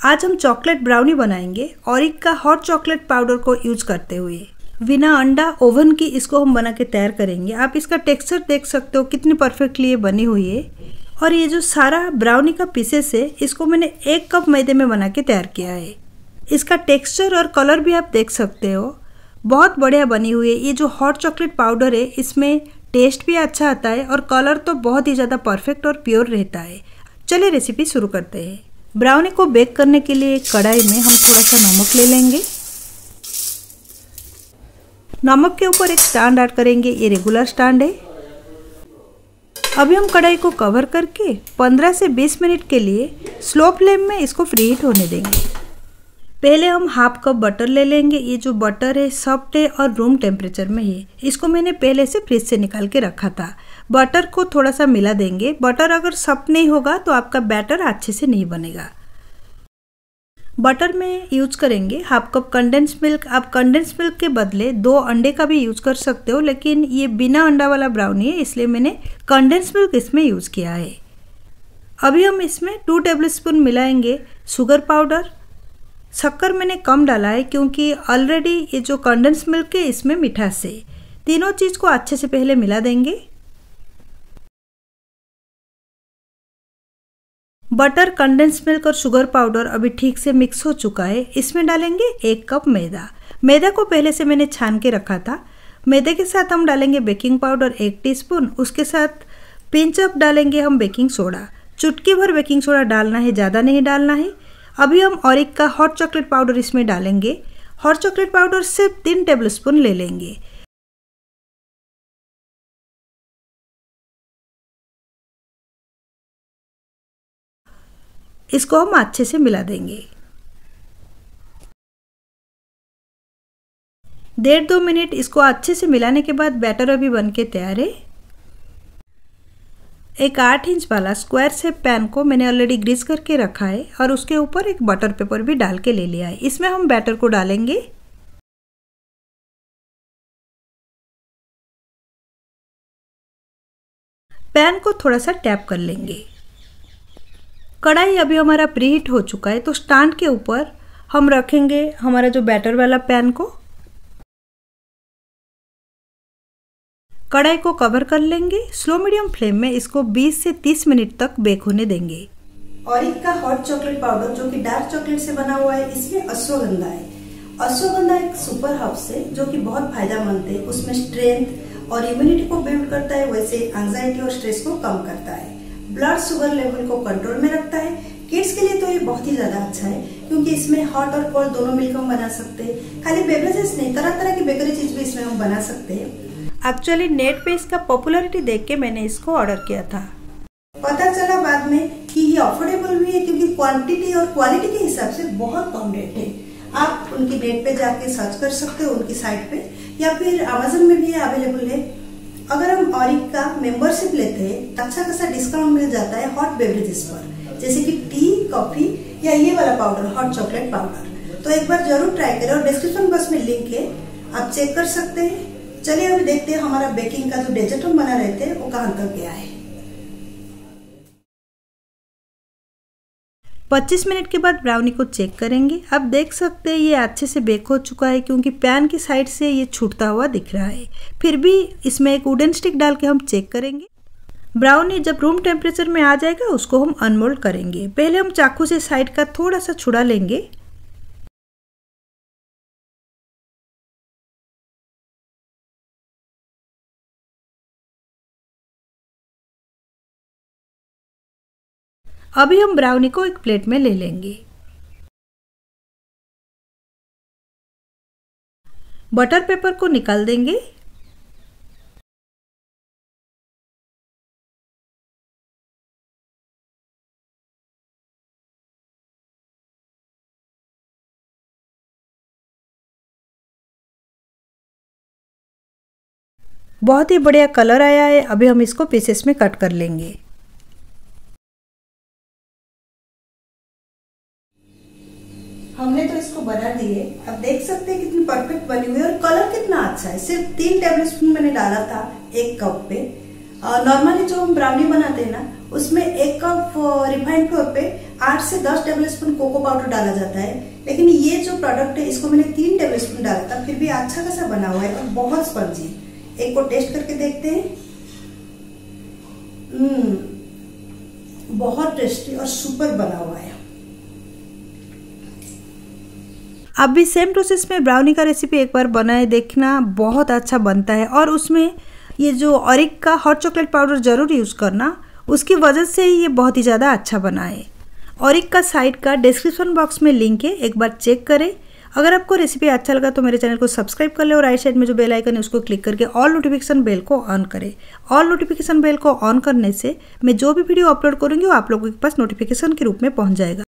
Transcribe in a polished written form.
आज हम chocolate brownie बनाएंगे ऑरिक का हॉट चॉकलेट पाउडर को यूज करते हुए। बिना अंडा ओवन की इसको हम बना के तैयार करेंगे। आप इसका टेक्सचर देख सकते हो कितनी परफेक्टली ये बनी हुई है। और ये जो सारा ब्राउनी का पीसेस है इसको मैंने 1 कप मैदे में बना के तैयार किया है। इसका टेक्सचर और कलर भी आप देख सकते हो, बहुत बढ़िया बनी हुई है। ये जो हॉट चॉकलेट पाउडर है इसमें टेस्ट भी अच्छा आता है और कलर तो बहुत ही ज़्यादा परफेक्ट और प्योर रहता है। चलिए रेसिपी शुरू करते हैं। ब्राउनी को बेक करने के लिए एक कढ़ाई में हम थोड़ा सा नमक ले लेंगे। नमक के ऊपर एक स्टैंड ऐड करेंगे, ये रेगुलर स्टैंड है। अभी हम कढ़ाई को कवर करके 15 से 20 मिनट के लिए स्लो फ्लेम में इसको फ्री हीट होने देंगे। पहले हम हाफ कप बटर ले लेंगे। ये जो बटर है सॉफ्ट है और रूम टेम्परेचर में है। इसको मैंने पहले से फ्रिज से निकाल के रखा था। बटर को थोड़ा सा मिला देंगे। बटर अगर सॉफ्ट नहीं होगा तो आपका बैटर अच्छे से नहीं बनेगा। बटर में यूज करेंगे हाफ कप कंडेंस मिल्क। आप कंडेंस मिल्क के बदले 2 अंडे का भी यूज कर सकते हो, लेकिन ये बिना अंडा वाला ब्राउनी है इसलिए मैंने कंडेंस मिल्क इसमें यूज किया है। अभी हम इसमें 2 टेबलस्पून मिलाएंगे शुगर पाउडर। शक्कर मैंने कम डाला है क्योंकि ऑलरेडी ये जो कंडेंस मिल्क है इसमें मिठास है। तीनों चीज़ को अच्छे से पहले मिला देंगे। बटर, कंडेंस मिल्क और शुगर पाउडर अभी ठीक से मिक्स हो चुका है। इसमें डालेंगे 1 कप मैदा। मैदा को पहले से मैंने छान के रखा था। मैदे के साथ हम डालेंगे बेकिंग पाउडर 1 टीस्पून। उसके साथ पिंच अप डालेंगे हम बेकिंग सोडा। चुटकी भर बेकिंग सोडा डालना है, ज़्यादा नहीं डालना है। अभी हम ऑरिक का हॉट चॉकलेट पाउडर इसमें डालेंगे। हॉट चॉकलेट पाउडर सिर्फ 3 टेबलस्पून ले लेंगे। इसको हम अच्छे से मिला देंगे। 1.5-2 मिनट इसको अच्छे से मिलाने के बाद बैटर अभी बनके तैयार है। एक 8 इंच वाला स्क्वायर शेप पैन को मैंने ऑलरेडी ग्रीस करके रखा है और उसके ऊपर एक बटर पेपर भी डाल के ले लिया है। इसमें हम बैटर को डालेंगे। पैन को थोड़ा सा टैप कर लेंगे। कढ़ाई अभी हमारा प्रीहीट हो चुका है तो स्टैंड के ऊपर हम रखेंगे हमारा जो बैटर वाला पैन को। कढ़ाई को कवर कर लेंगे। स्लो मीडियम फ्लेम में इसको 20 से 30 मिनट तक बेक होने देंगे। ऑरिक का हॉट चॉकलेट पाउडर जो कि डार्क चॉकलेट से बना हुआ है, इसमें अश्वगंधा है। अश्वगंधा एक सुपर हर्ब्स है जो कि बहुत फायदेमंद है। उसमें स्ट्रेंथ और इम्यूनिटी को बिल्ड करता है, वैसे एंजाइटी और स्ट्रेस को कम करता है, ब्लड शुगर लेवल को कंट्रोल में रखता है। किड्स के लिए तो ये बहुत ही ज्यादा अच्छा है क्योंकि इसमें हॉट और कोल्ड दोनों मिलकर हम बना सकते हैं। खाली बेवरेजेस नहीं, तरह तरह की बेकरी चीज भी इसमें हम बना सकते हैं। एक्चुअली नेट पे इसका पॉपुलैरिटी देख के मैंने इसको ऑर्डर किया था। पता चला बाद में कि ये अफोर्डेबल भी है क्योंकि क्वांटिटी और क्वालिटी के हिसाब से बहुत कम रेट है। आप उनकी नेट पे जाके सर्च कर सकते हो उनकी साइट पे, या फिर अमेजन में भी अवेलेबल है। अगर हम ऑरिक का मेंबरशिप लेते हैं तो अच्छा खासा डिस्काउंट मिल जाता है हॉट बेवरेजेस पर, जैसे कि टी, कॉफी या ये वाला पाउडर हॉट चॉकलेट पाउडर। तो एक बार जरूर ट्राई करें और डिस्क्रिप्शन बॉक्स में लिंक है, आप चेक कर सकते हैं। चलिए अभी देखते हैं हमारा बेकिंग का जो डेजर्ट हम बना रहे थे वो कहाँ तक गया है। 25 मिनट के बाद ब्राउनी को चेक करेंगे। आप देख सकते हैं ये अच्छे से बेक हो चुका है क्योंकि पैन की साइड से ये छूटता हुआ दिख रहा है। फिर भी इसमें एक वुडन स्टिक डाल के हम चेक करेंगे। ब्राउनी जब रूम टेम्परेचर में आ जाएगा उसको हम अनमोल्ड करेंगे। पहले हम चाकू से साइड का थोड़ा सा छुड़ा लेंगे। अभी हम ब्राउनी को एक प्लेट में ले लेंगे। बटर पेपर को निकाल देंगे। बहुत ही बढ़िया कलर आया है। अभी हम इसको पीसेस में कट कर लेंगे। हमने तो इसको बना दिए। अब देख सकते हैं कितनी परफेक्ट बनी हुई है और कलर कितना अच्छा है। सिर्फ 3 टेबलस्पून मैंने डाला था 1 कप पे। नॉर्मली जो हम ब्राउनी बनाते हैं ना उसमें 1 कप रिफाइंड फ्लोर पे 8 से 10 टेबल स्पून कोको पाउडर डाला जाता है, लेकिन ये जो प्रोडक्ट है इसको मैंने 3 टेबल स्पून डाला था, फिर भी अच्छा खासा बना हुआ है और बहुत स्पंजी। एक को टेस्ट करके देखते हैं। बहुत टेस्टी और सुपर बना हुआ है। आप भी सेम प्रोसेस में ब्राउनी का रेसिपी एक बार बनाए देखना, बहुत अच्छा बनता है। और उसमें ये जो ऑरिक का हॉट चॉकलेट पाउडर ज़रूर यूज़ करना, उसकी वजह से ही ये बहुत ही ज़्यादा अच्छा बना है। ऑरिक का साइट का डिस्क्रिप्शन बॉक्स में लिंक है, एक बार चेक करें। अगर आपको रेसिपी अच्छा लगा तो मेरे चैनल को सब्सक्राइब कर ले और राइट साइड में जो बेल आइकन है उसको क्लिक करके ऑल नोटिफिकेशन बेल को ऑन करें। ऑल नोटिफिकेशन बेल को ऑन करने से मैं जो भी वीडियो अपलोड करूँगी वो आप लोगों के पास नोटिफिकेशन के रूप में पहुँच जाएगा।